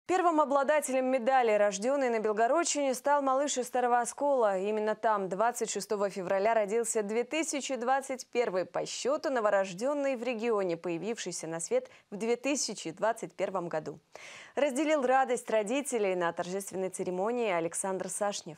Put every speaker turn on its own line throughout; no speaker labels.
Первым обладателем медали, рожденный на Белгородчине, стал малыш из Старого Оскола. Именно там 26 февраля родился 2021 по счету новорожденный в регионе, появившийся на свет в 2021 году. Разделил радость родителей на торжественной церемонии Александр Сашнев.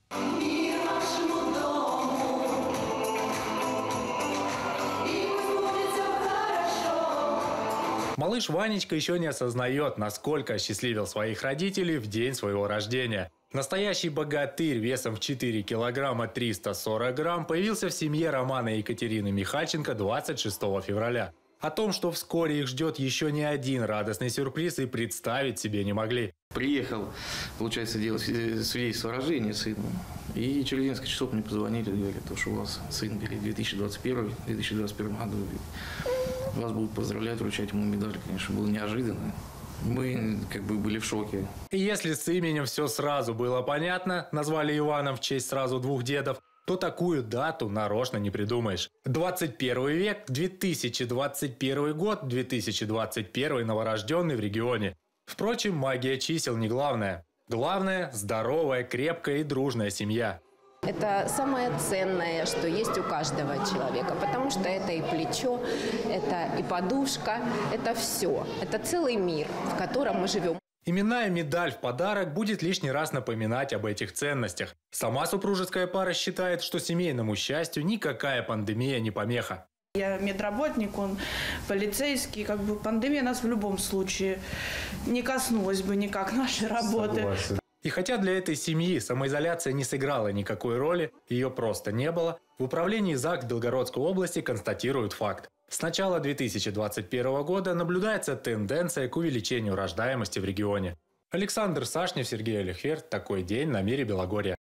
Малыш Ванечка еще не осознает, насколько осчастливил своих родителей в день своего рождения. Настоящий богатырь весом в 4 килограмма 340 грамм появился в семье Романа и Екатерины Михальченко 26 февраля. О том, что вскоре их ждет еще не один радостный сюрприз, и представить себе не могли.
Приехал, получается, делать свидетельство о рождении сына. И через несколько часов мне позвонили, говорят, что у вас сын в 2021 году. Вас будут поздравлять, вручать ему медаль. Конечно, было неожиданно. Мы были в шоке.
И если с именем все сразу было понятно, назвали Иваном в честь сразу двух дедов, то такую дату нарочно не придумаешь. 21 век, 2021 год, 2021 новорожденный в регионе. Впрочем, магия чисел не главное. Главное – здоровая, крепкая и дружная семья.
Это самое ценное, что есть у каждого человека, потому что это и плечо, это и подушка, это все. Это целый мир, в котором мы живем.
Именная медаль в подарок будет лишний раз напоминать об этих ценностях. Сама супружеская пара считает, что семейному счастью никакая пандемия не помеха.
Я медработник, он полицейский. Пандемия нас в любом случае не коснулась бы никак нашей работы.
Согласен. И хотя для этой семьи самоизоляция не сыграла никакой роли, ее просто не было, в управлении ЗАГС Белгородской области констатируют факт. С начала 2021 года наблюдается тенденция к увеличению рождаемости в регионе. Александр Сашнев, Сергей Алихверт. Такой день на Мире Белогорья.